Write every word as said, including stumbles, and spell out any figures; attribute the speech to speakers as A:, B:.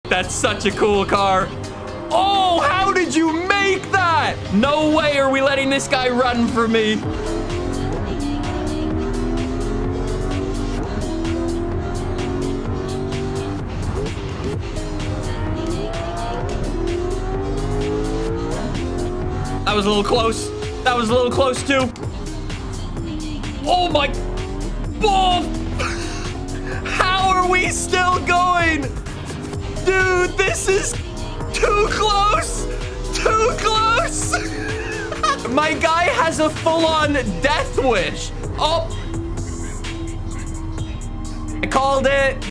A: That's such a cool car. Oh, how did you make that? No way are we letting this guy run for me. That was a little close. That was a little close too. Oh my. Oh. How are we still going? Dude, this is too close. Too close. My guy has a full-on death wish. Oh. I called it.